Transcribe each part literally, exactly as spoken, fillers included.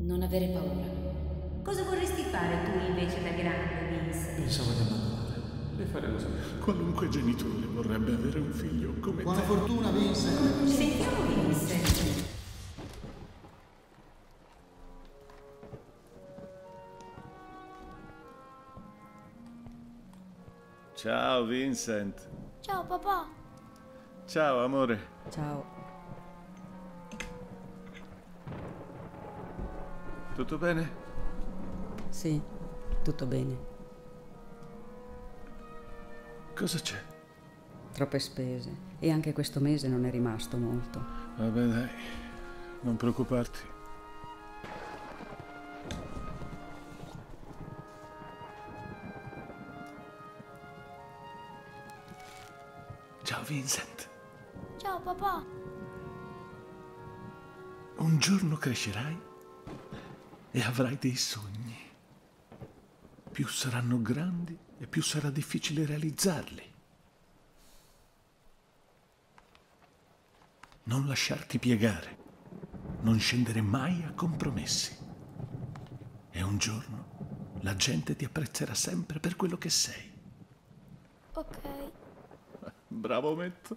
Non avere paura. Cosa vorresti fare tu invece da grande, Vince? Pensavo di abbandonare. Le farei lo stesso. Qualunque genitore vorrebbe avere un figlio come Buona te. fortuna, Vince. Sentiamo Vince. Ciao Vincent. Ciao papà. Ciao amore. Ciao. Tutto bene? Sì, tutto bene. Cosa c'è? Troppe spese. E anche questo mese non è rimasto molto. Vabbè dai, non preoccuparti. Ciao Vincent. Ciao papà. Un giorno crescerai e avrai dei sogni. Più saranno grandi e più sarà difficile realizzarli. Non lasciarti piegare, non scendere mai a compromessi. E un giorno la gente ti apprezzerà sempre per quello che sei. Ok. Bravo Metto.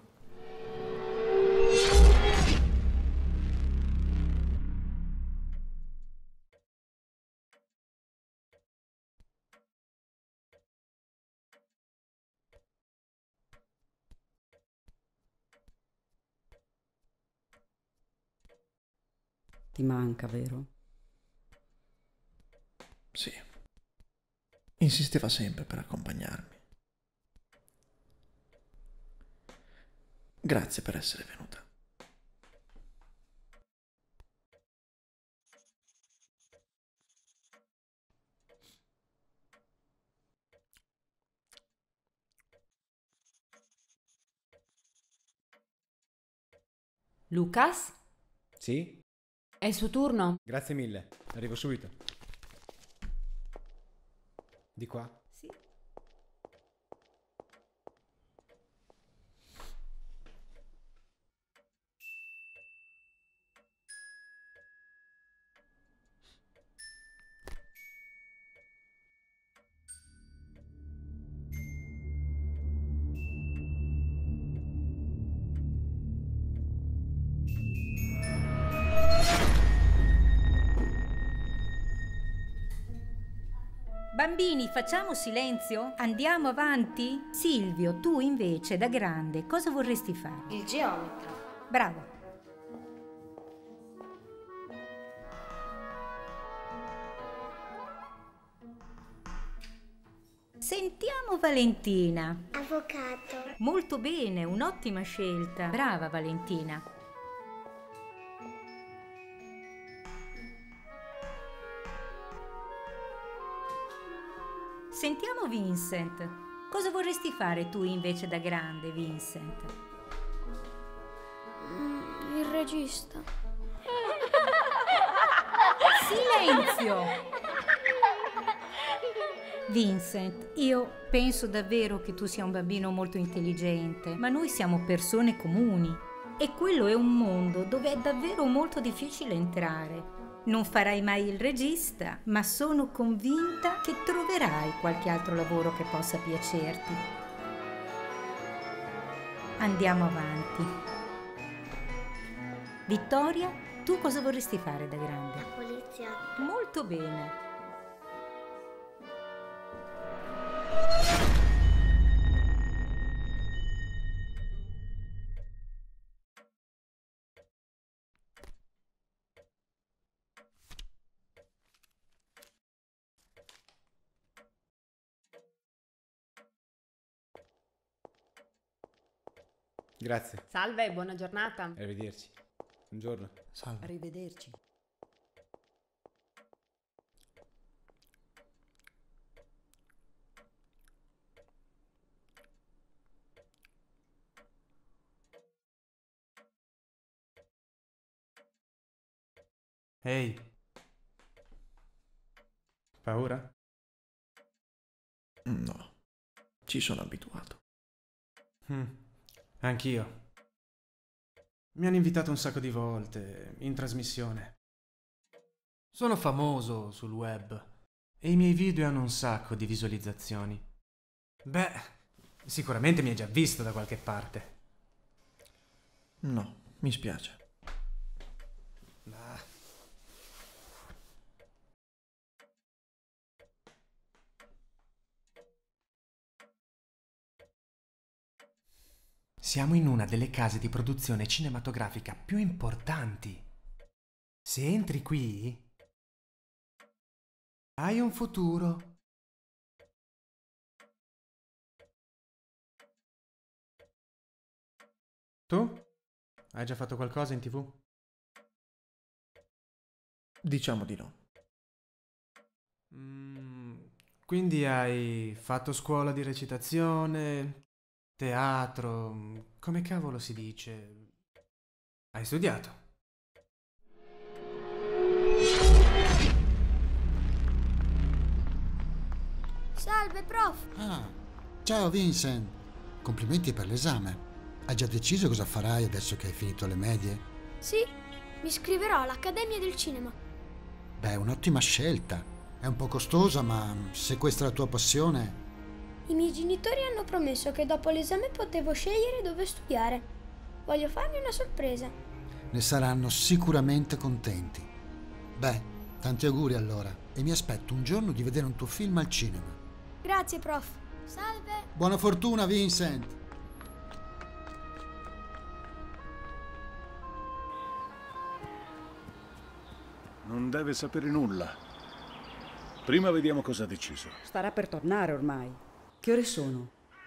Ti manca, vero? Sì. Insisteva sempre per accompagnarmi. Grazie per essere venuta. Lucas? Sì? È il suo turno? Grazie mille, arrivo subito. Di qua? Sì. Bambini, facciamo silenzio? Andiamo avanti? Silvio, tu invece da grande cosa vorresti fare? Il geometra. Bravo. Sentiamo Valentina. Avvocato. Molto bene, un'ottima scelta. Brava Valentina. Sentiamo Vincent. Cosa vorresti fare tu invece da grande, Vincent? Mm, il regista. Silenzio! Vincent, io penso davvero che tu sia un bambino molto intelligente, ma noi siamo persone comuni e quello è un mondo dove è davvero molto difficile entrare. Non farai mai il regista, ma sono convinta che troverai qualche altro lavoro che possa piacerti. Andiamo avanti. Vittoria, tu cosa vorresti fare da grande? Poliziotta. Molto bene. Grazie. Salve, buona giornata. Arrivederci. Buongiorno. Salve. Arrivederci. Ehi. Paura? No, ci sono abituato. Mm. Anch'io. Mi hanno invitato un sacco di volte, in trasmissione. Sono famoso sul web e i miei video hanno un sacco di visualizzazioni. Beh, sicuramente mi hai già visto da qualche parte. No, mi spiace. Ma... Siamo in una delle case di produzione cinematografica più importanti. Se entri qui, hai un futuro. Tu? Hai già fatto qualcosa in tivù? Diciamo di no. Mm, quindi hai fatto scuola di recitazione, teatro, come cavolo si dice? Hai studiato? Salve, prof! Ah, ciao Vincent. Complimenti per l'esame. Hai già deciso cosa farai adesso che hai finito le medie? Sì, mi iscriverò all'Accademia del Cinema. Beh, è un'ottima scelta. È un po' costosa, ma se questa è la tua passione... I miei genitori hanno promesso che dopo l'esame potevo scegliere dove studiare. Voglio farmi una sorpresa. ne saranno sicuramente contenti. Beh, tanti auguri allora e mi aspetto un giorno di vedere un tuo film al cinema. Grazie, prof. Salve. Buona fortuna, Vincent. Non deve sapere nulla. Prima vediamo cosa ha deciso. Starà per tornare ormai. Che ore sono?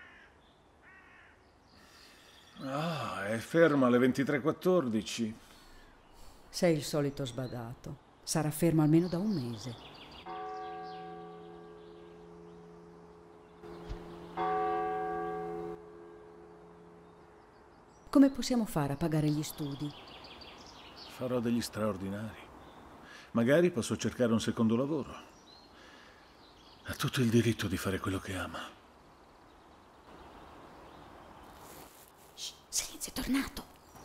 Ah, è ferma alle ventitré e quattordici. Sei il solito sbadato. Sarà fermo almeno da un mese. Come possiamo fare a pagare gli studi? Farò degli straordinari. Magari posso cercare un secondo lavoro. Ha tutto il diritto di fare quello che ama. Shh, silenzio, è tornato.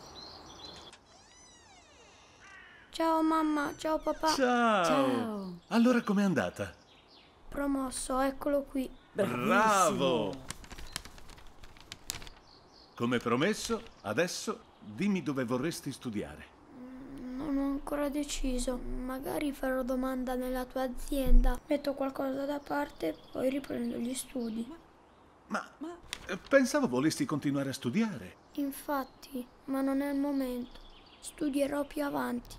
Ciao mamma, ciao papà. Ciao! Ciao. Allora com'è andata? Promosso, eccolo qui. Bravo! Come promesso, adesso dimmi dove vorresti studiare. Non ho ancora deciso. Magari farò domanda nella tua azienda. Metto qualcosa da parte e poi riprendo gli studi. Ma, ma eh, pensavo volessi continuare a studiare. Infatti, ma non è il momento. Studierò più avanti.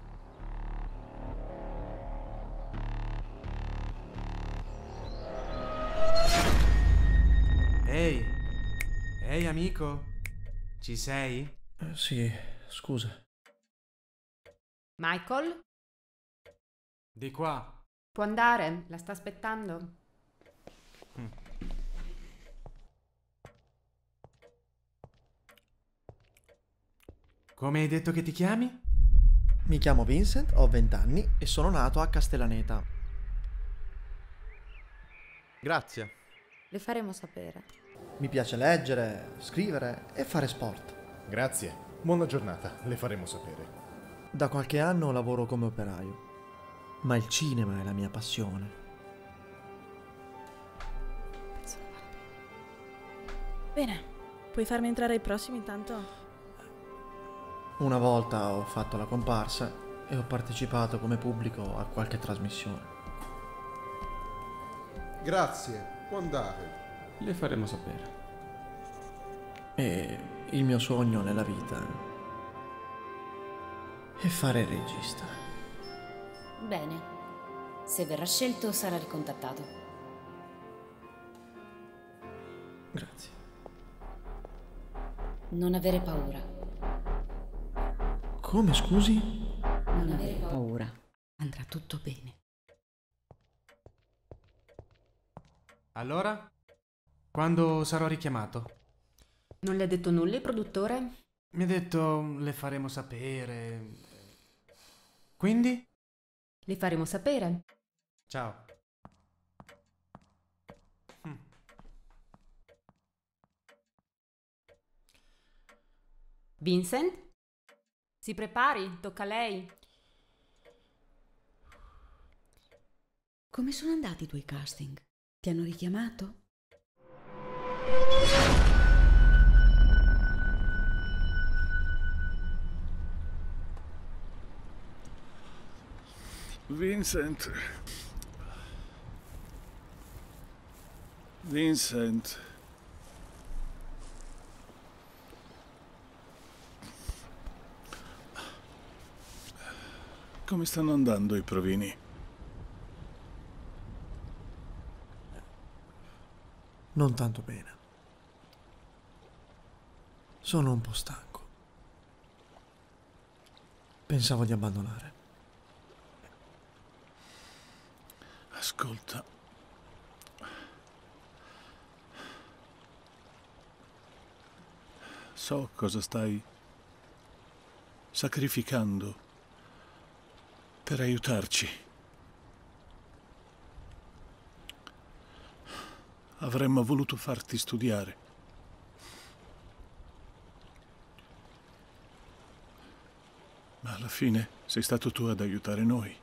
Ehi, ehi amico, ci sei? Eh, sì, scusa. Michael? Di qua. Può andare? La sta aspettando? Mm. Come hai detto che ti chiami? Mi chiamo Vincent, ho venti anni e sono nato a Castellaneta. Grazie. Le faremo sapere. Mi piace leggere, scrivere e fare sport. Grazie. Buona giornata, le faremo sapere. Da qualche anno lavoro come operaio, ma il cinema è la mia passione. Bene, puoi farmi entrare i prossimi intanto? Una volta ho fatto la comparsa e ho partecipato come pubblico a qualche trasmissione. Grazie, può andare. Le faremo sapere. E il mio sogno nella vita è fare il regista. Bene. Se verrà scelto sarà ricontattato. Grazie. Non avere paura. Come, scusi? Non avere paura. Paura. Andrà tutto bene. Allora? Quando sarò richiamato? Non le ha detto nulla il produttore? Mi ha detto le faremo sapere. Quindi? Le faremo sapere. Ciao. Hm. Vincent? Si prepari, tocca a lei. Come sono andati i tuoi casting? Ti hanno richiamato? Vincent. Vincent. Come stanno andando i provini? Non tanto bene. Sono un po' stanco. Pensavo di abbandonare. Ascolta. So cosa stai sacrificando per aiutarci. Avremmo voluto farti studiare. Ma alla fine sei stato tu ad aiutare noi.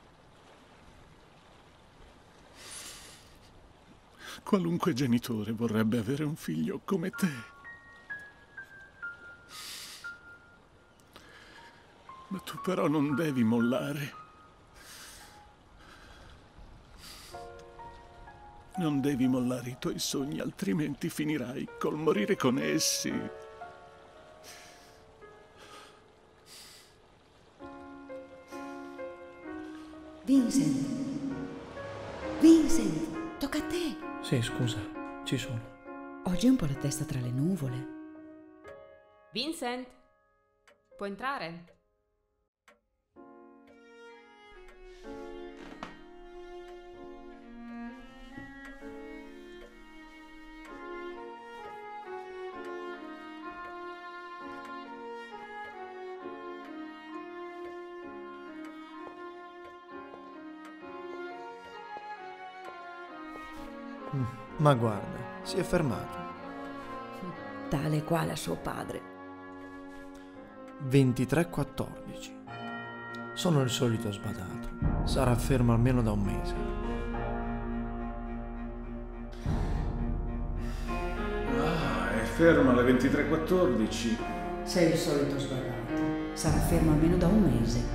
Qualunque genitore vorrebbe avere un figlio come te. Ma tu però non devi mollare. Non devi mollare i tuoi sogni, altrimenti finirai col morire con essi. Vincent. Vincent, tocca a te. Sì, scusa, ci sono. Oggi ho un po' la testa tra le nuvole. Vincent, puoi entrare? Ma guarda, si è fermato. Tale quale a suo padre. ventitré quattordici. Sono il solito sbadato. Sarà fermo almeno da un mese. Ah, è fermo alle ventitré quattordici. Sei il solito sbadato. Sarà fermo almeno da un mese.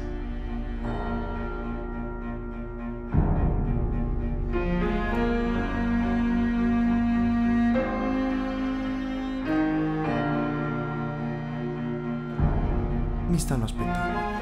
Mi stanno aspettando.